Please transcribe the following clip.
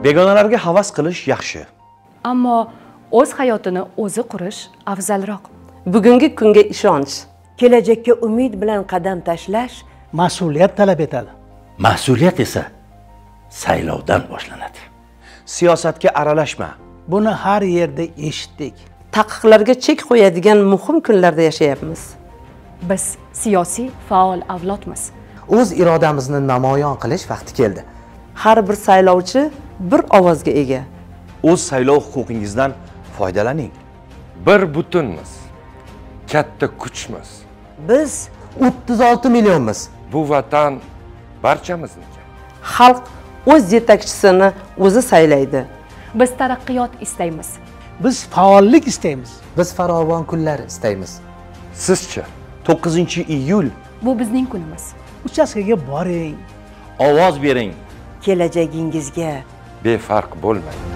Begonalarga havas qilish yaxshi. Ammo o'z hayotini o'zi qurish afzalroq. Bugungi kunga ishonch, kelajakka umid bilan qadam tashlash mas'uliyat talab etadi. Mas'uliyat esa saylovdan boshlanadi. Siyosatga aralashma. Buni har yerda eshitdik. taqiqlarga chek qo'yadigan muhim kunlarda yashayapmiz. Biz siyosiy faol avlodmiz. O'z irodamizni namoyon qilish vaqti keldi. Har bir saylovchi bir ovozga ega. O'z saylov huquqingizdan foydalaning. Bir butunmiz. Katta kuchmiz. Biz 36 millionmiz. Bu vatan barchamizniki. Xalq o'z yetakchisini o'zi saylaydi. Biz taraqqiyot istaymiz. Biz faollik istaymiz. Biz farovon kunlar istaymiz. Sizchi? 9-iyul Bu bizning kunimiz. Uchastkaga boring. Ovoz bering. kelajagingizga Befarq bo'lmang.